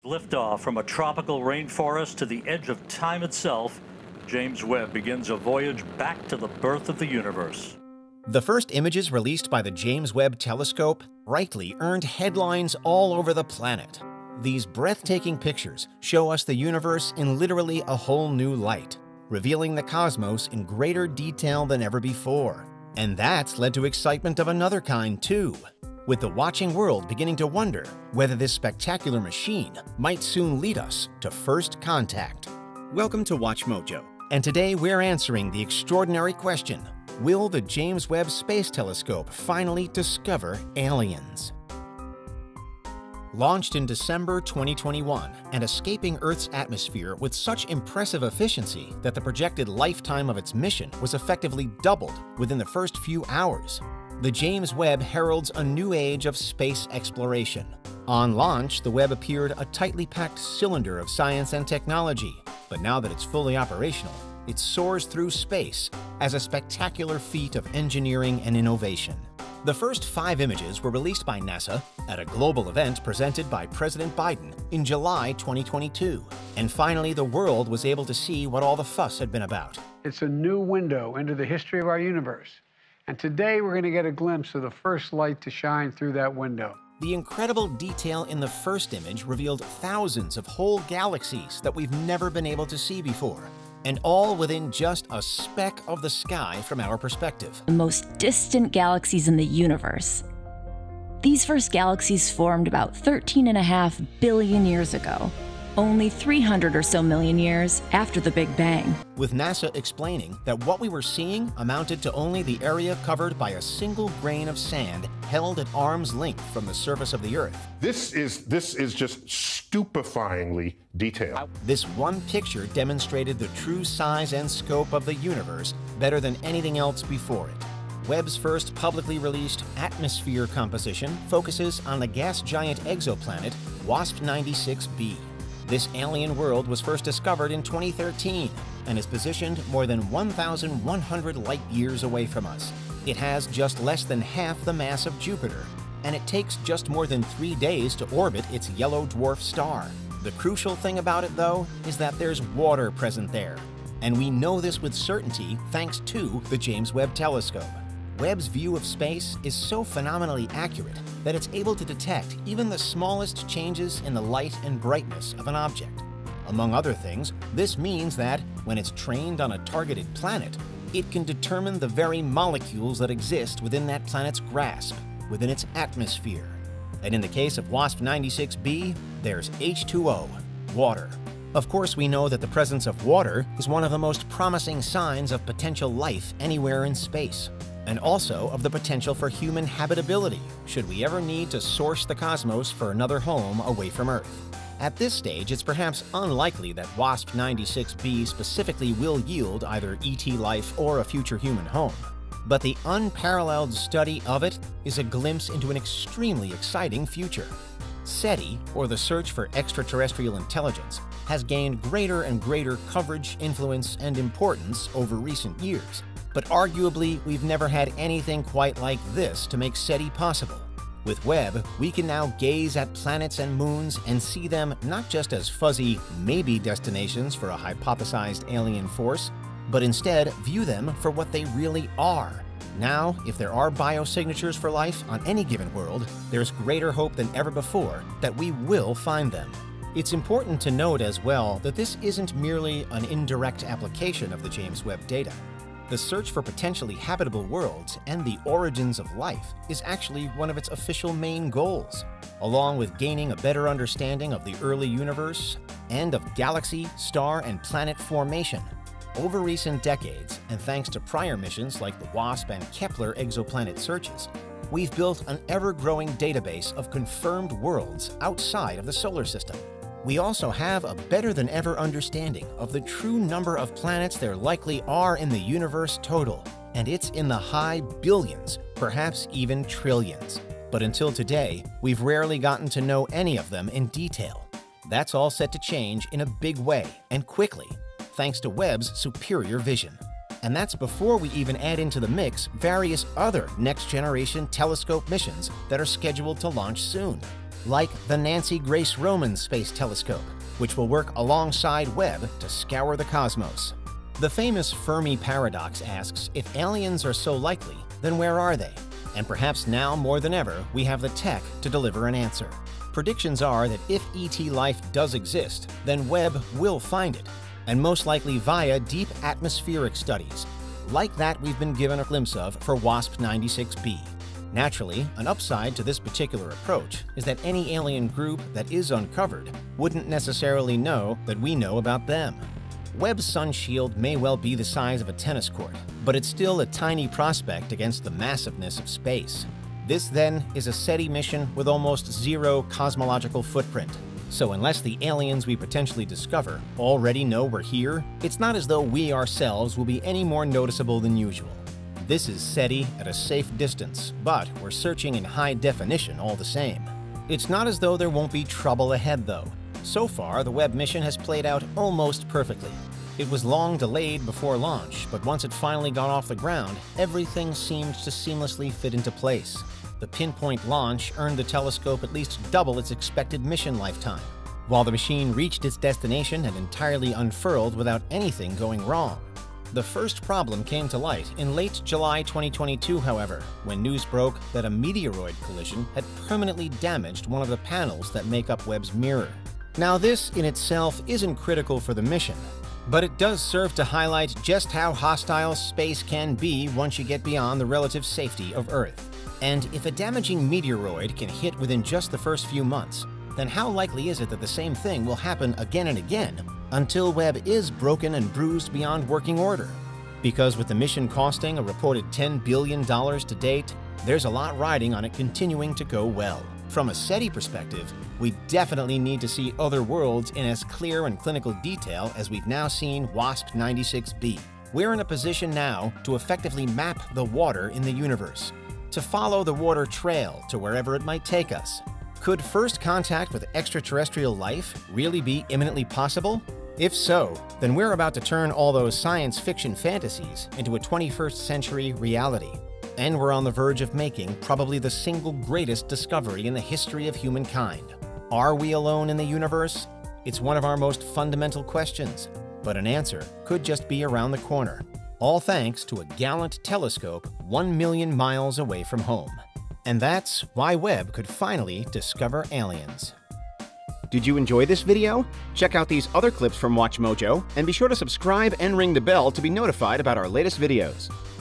Liftoff from a tropical rainforest to the edge of time itself, James Webb begins a voyage back to the birth of the universe. The first images released by the James Webb Telescope rightly earned headlines all over the planet. These breathtaking pictures show us the universe in literally a whole new light, revealing the cosmos in greater detail than ever before. And that's led to excitement of another kind, too, with the watching world beginning to wonder whether this spectacular machine might soon lead us to first contact. Welcome to WatchMojo, and today we're answering the extraordinary question: will the James Webb Space Telescope finally discover aliens? Launched in December 2021 and escaping Earth's atmosphere with such impressive efficiency that the projected lifetime of its mission was effectively doubled within the first few hours, the James Webb heralds a new age of space exploration. On launch, the Webb appeared a tightly packed cylinder of science and technology, but now that it's fully operational, it soars through space as a spectacular feat of engineering and innovation. The first 5 images were released by NASA at a global event presented by President Biden in July 2022. And finally, the world was able to see what all the fuss had been about. It's a new window into the history of our universe. And today we're going to get a glimpse of the first light to shine through that window. The incredible detail in the first image revealed thousands of whole galaxies that we've never been able to see before, and all within just a speck of the sky from our perspective. The most distant galaxies in the universe. These first galaxies formed about 13.5 billion years ago, only 300 or so million years after the Big Bang. With NASA explaining that what we were seeing amounted to only the area covered by a single grain of sand held at arm's length from the surface of the Earth. This is just stupefyingly detailed. This one picture demonstrated the true size and scope of the universe better than anything else before it. Webb's first publicly released atmosphere composition focuses on the gas giant exoplanet WASP 96b. This alien world was first discovered in 2013 and is positioned more than 1,100 light years away from us. It has just less than half the mass of Jupiter, and it takes just more than 3 days to orbit its yellow dwarf star. The crucial thing about it, though, is that there's water present there, and we know this with certainty thanks to the James Webb Telescope. Webb's view of space is so phenomenally accurate that it's able to detect even the smallest changes in the light and brightness of an object. Among other things, this means that when it's trained on a targeted planet, it can determine the very molecules that exist within that planet's grasp, within its atmosphere. And in the case of WASP 96b, there's H2O, water. Of course, we know that the presence of water is one of the most promising signs of potential life anywhere in space, and also of the potential for human habitability, should we ever need to source the cosmos for another home away from Earth. At this stage, it's perhaps unlikely that WASP 96b specifically will yield either ET life or a future human home. But the unparalleled study of it is a glimpse into an extremely exciting future. SETI, or the Search for Extraterrestrial Intelligence, has gained greater and greater coverage, influence, and importance over recent years. But arguably, we've never had anything quite like this to make SETI possible. With Webb, we can now gaze at planets and moons and see them not just as fuzzy, maybe destinations for a hypothesized alien force, but instead view them for what they really are. Now, if there are biosignatures for life on any given world, there's greater hope than ever before that we will find them. It's important to note as well that this isn't merely an indirect application of the James Webb data. The search for potentially habitable worlds and the origins of life is actually one of its official main goals, along with gaining a better understanding of the early universe and of galaxy, star, and planet formation. Over recent decades, and thanks to prior missions like the WASP and Kepler exoplanet searches, we've built an ever-growing database of confirmed worlds outside of the solar system. We also have a better-than-ever understanding of the true number of planets there likely are in the universe total, and it's in the high billions, perhaps even trillions. But until today, we've rarely gotten to know any of them in detail. That's all set to change in a big way, and quickly, thanks to Webb's superior vision. And that's before we even add into the mix various other next-generation telescope missions that are scheduled to launch soon. like the Nancy Grace Roman Space Telescope, which will work alongside Webb to scour the cosmos. The famous Fermi paradox asks, if aliens are so likely, then where are they? And perhaps now more than ever, we have the tech to deliver an answer. Predictions are that if ET life does exist, then Webb will find it, and most likely via deep atmospheric studies, like that we've been given a glimpse of for WASP-96b. Naturally, an upside to this particular approach is that any alien group that is uncovered wouldn't necessarily know that we know about them. Webb's sun shield may well be the size of a tennis court, but it's still a tiny prospect against the massiveness of space. This, then, is a SETI mission with almost zero cosmological footprint. So unless the aliens we potentially discover already know we're here, it's not as though we ourselves will be any more noticeable than usual. This is SETI at a safe distance, but we're searching in high definition all the same. It's not as though there won't be trouble ahead, though. So far, the Webb mission has played out almost perfectly. It was long delayed before launch, but once it finally got off the ground, everything seemed to seamlessly fit into place. The pinpoint launch earned the telescope at least double its expected mission lifetime, while the machine reached its destination and entirely unfurled without anything going wrong. The first problem came to light in late July 2022, however, when news broke that a meteoroid collision had permanently damaged one of the panels that make up Webb's mirror. Now, this in itself isn't critical for the mission, but it does serve to highlight just how hostile space can be once you get beyond the relative safety of Earth. And if a damaging meteoroid can hit within just the first few months, then how likely is it that the same thing will happen again and again until Webb is broken and bruised beyond working order? Because with the mission costing a reported $10 billion to date, there's a lot riding on it continuing to go well. From a SETI perspective, we definitely need to see other worlds in as clear and clinical detail as we've now seen WASP-96b. We're in a position now to effectively map the water in the universe, to follow the water trail to wherever it might take us. Could first contact with extraterrestrial life really be imminently possible? If so, then we're about to turn all those science fiction fantasies into a 21st century reality. And we're on the verge of making probably the single greatest discovery in the history of humankind. Are we alone in the universe? It's one of our most fundamental questions, but an answer could just be around the corner. All thanks to a gallant telescope 1 million miles away from home. And that's why Webb could finally discover aliens. Did you enjoy this video? Check out these other clips from WatchMojo, and be sure to subscribe and ring the bell to be notified about our latest videos.